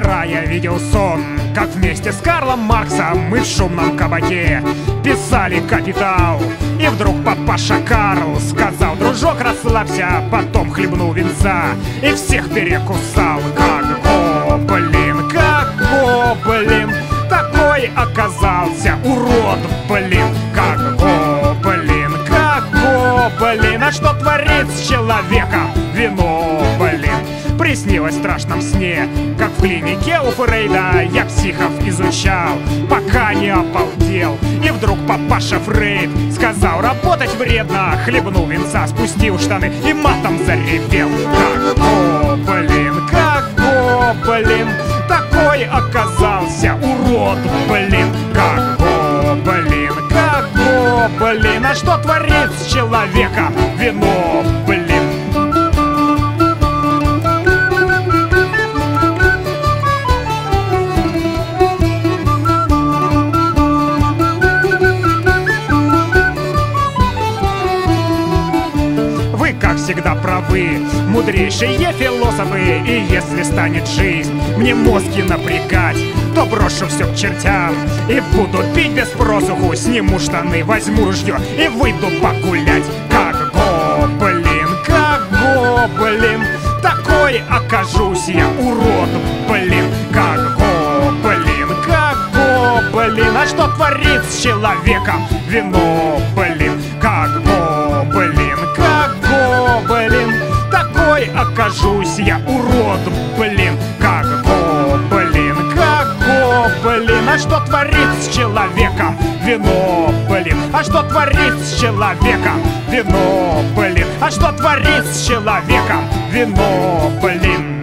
Вчера я видел сон, как вместе с Карлом Марксом мы в шумном кабаке писали «Капитал». И вдруг папаша Карл сказал: дружок, расслабься, потом хлебнул винца и всех перекусал. Как гоблин, как гоблин, такой оказался урод, блин. Как гоблин, как гоблин, а что творит с человеком вино, блин. Приснилось в страшном сне, как в клинике у Фрейда я психов изучал, пока не обалдел. И вдруг папаша Фрейд сказал: работать вредно, хлебнул винца, спустил штаны и матом заревел. Как гоблин, такой оказался урод, блин. Как гоблин, а что творит с человеком вино, блин. Как всегда правы, мудрейшие философы. И если станет жизнь мне мозги напрягать, то брошу все к чертям и буду пить без просуху. Сниму штаны, возьму ружье и выйду погулять. Как гоблин, такой окажусь я урод, блин. Как гоблин, а что творит с человеком вино, блин. Как гоблин, такой окажусь я урод, блин. Как гоблин, а что творит с человеком вино, блин. А что творит с человеком вино, блин. А что творит с человеком вино, блин.